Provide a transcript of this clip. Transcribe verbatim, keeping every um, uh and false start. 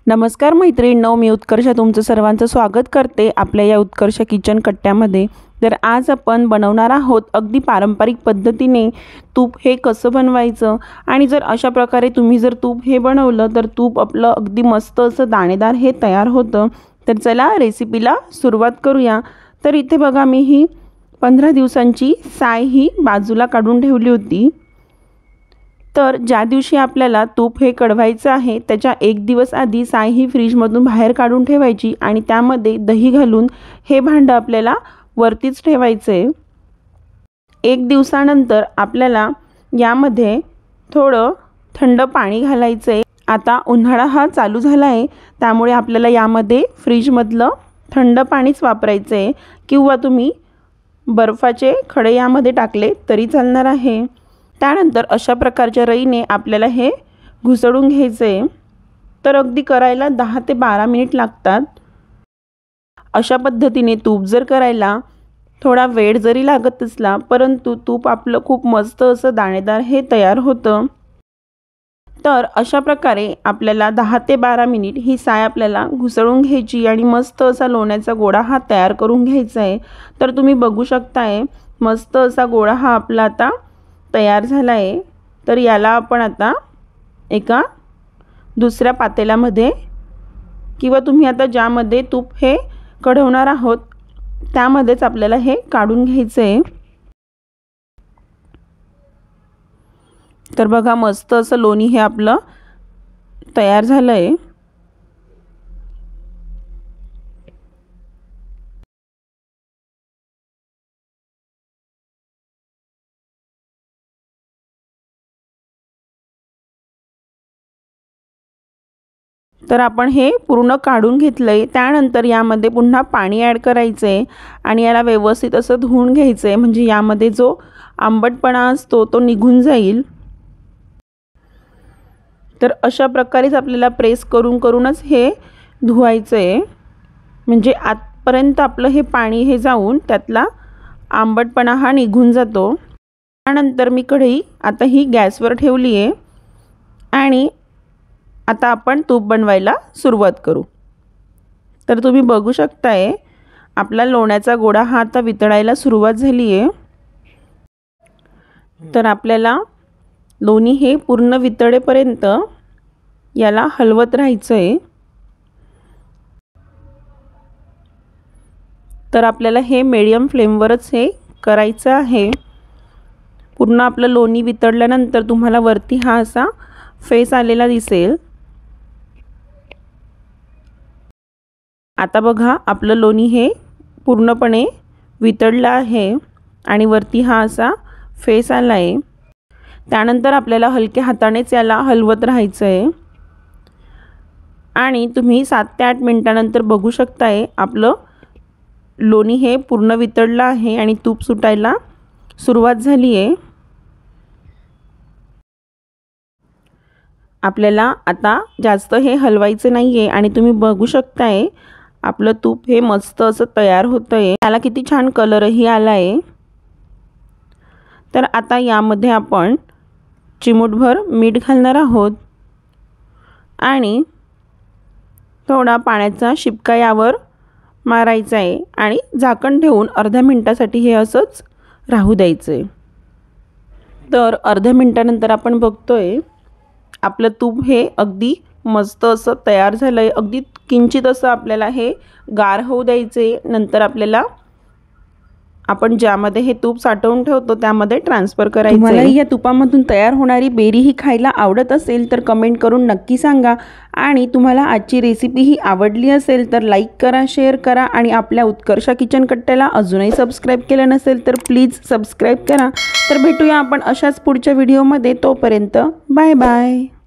नमस्कार मैत्रिणींनो, मी उत्कर्षा तुमचं सर्वांचं स्वागत करते आपल्या या उत्कर्ष किचन कट्ट्यामध्ये। तर आज आपण बनवणार आहोत अगदी पारंपरिक पद्धतीने तूप हे कसं बनवायचं। आणि जर अशा प्रकारे तुम्ही जर तूप हे बनवलं तर तूप आपलं अगदी मस्त असं दाणेदार हे तयार होतं। तर चला रेसिपीला सुरुवात करूया। तर इथे बघा, मी ही पंधरा दिवसांची साय ही बाजूला काढून ठेवली होती। तर ज्या दिवशी आपल्याला तूप हे कढवायचं आहे त्याच्या एक दिवस आधी साय ही फ्रीजमधून बाहेर काढून ठेवायची आणि त्यामध्ये दही घालून हे भांडं आपल्याला वरतीच ठेवायचे। एक दिवसानंतर आपल्याला यामध्ये थोडं थंड पाणी घालायचे। आता उन्हाळा हा चालू झाला आहे त्यामुळे आपल्याला यामध्ये फ्रीजमधलं थंड पाणीच वापरायचे किंवा तुम्ही बर्फाचे खडे यामध्ये टाकले तरी चालणार आहे। त्यानंतर अशा प्रकारच्या रईने आपल्याला हे घुसळून घ्यायचे। तर अगदी करायला दहा ते बारा मिनिट लागतात। अशा पद्धतीने तूप जर करायला थोडा वेळ जरी लागत असला परंतु तूप आपलं खूप मस्त असं दाणेदार हे तयार होतं। तर अशा प्रकारे आपल्याला दहा ते बारा मिनिट ही साय आपल्याला घुसळून घ्यायची आणि मस्त असा लोण्याचा गोळा हा तयार करून घ्यायचा आहे। तर तुम्ही बघू शकताय मस्त असा गोळा हा आपला आता तयार झाला आहे। तर याला आपण आता एका दुसऱ्या पातेल्यामध्ये किंवा तुम्ही आता ज्यामध्ये तूप हे कढवणार आहोत त्यामध्येच आपल्याला हे काढून घ्यायचं आहे। तर बघा मस्त असं लोणी हे आपलं तयार झालं आहे। तर आपण हे पूर्ण काढून घेतलंय। त्यानंतर यामध्ये पुन्हा पाणी ॲड करायचे आणि याला व्यवस्थित असं धुवून घ्यायचे म्हणजे यामध्ये जो आंबटपणा असतो तो निघून जाईल। तर अशा प्रकारेच आपल्याला प्रेस करून करूनच हे धुवायचे म्हणजे आतपर्यंत आपलं हे पाणी हे जाऊन त्यातला आंबटपणा हा निघून जातो। त्यानंतर मी कढई आता ही गॅसवर ठेवली आहे आणि आता आपण तूप बनवायला सुरुवात करू। तर तुम्ही बघू शकताय आपला लोण्याचा गोळा हा आता वितळायला सुरुवात झाली आहे। तर आपल्याला लोणी हे पूर्ण वितळेपर्यंत याला हलवत राहायचं आहे। तर आपल्याला हे मीडियम फ्लेमवरच हे करायचं आहे। पूर्ण आपलं लोणी वितळल्यानंतर तुम्हाला वरती हा असा फेस आलेला दिसेल। आता बघा आपलं लोणी हे पूर्णपणे वितळलं आहे आणि वरती हा असा फेस आला आहे। त्यानंतर आपल्याला हलक्या हातानेच याला हलवत राहायचं आहे आणि तुम्ही सात ते आठ मिनिटानंतर बघू शकताय आपलं लोणी हे पूर्ण वितळलं आहे आणि तूप सुटायला सुरुवात झाली आहे। आपल्याला आता जास्त हे हलवायचं नाही आहे आणि तुम्ही बघू शकताय आपलं तूप हे मस्त असं तयार होतं आहे। त्याला किती छान कलरही आला आहे। तर आता यामध्ये आपण चिमूटभर मीठ घालणार आहोत आणि थोडा पाण्याचा शिपका यावर मारायचा आहे आणि झाकण ठेवून अर्ध्या मिनिटासाठी हे असंच राहू द्यायचं आहे। तर अर्ध्या मिनिटानंतर आपण बघतोय आपलं तूप हे अगदी मस्त असं तयार झालं आहे। अगदी किंचित असं आपल्याला हे गार होऊ द्यायचे। नंतर आपल्याला आपण ज्यामध्ये हे तूप साठवून ठेवतो त्यामध्ये ट्रान्सफर करायचं। तुम्हाला या तुपामधून तयार होणारी बेरी ही खायला आवडत असेल तर कमेंट करून नक्की सांगा। आणि तुम्हाला आजची रेसिपी ही आवडली असेल तर लाईक करा, शेअर करा आणि आपल्या उत्कर्षा किचन कट्ट्याला अजूनही सबस्क्राईब केलं नसेल तर प्लीज सबस्क्राईब करा। तर भेटूया आपण अशाच पुढच्या व्हिडिओमध्ये। तोपर्यंत बाय बाय।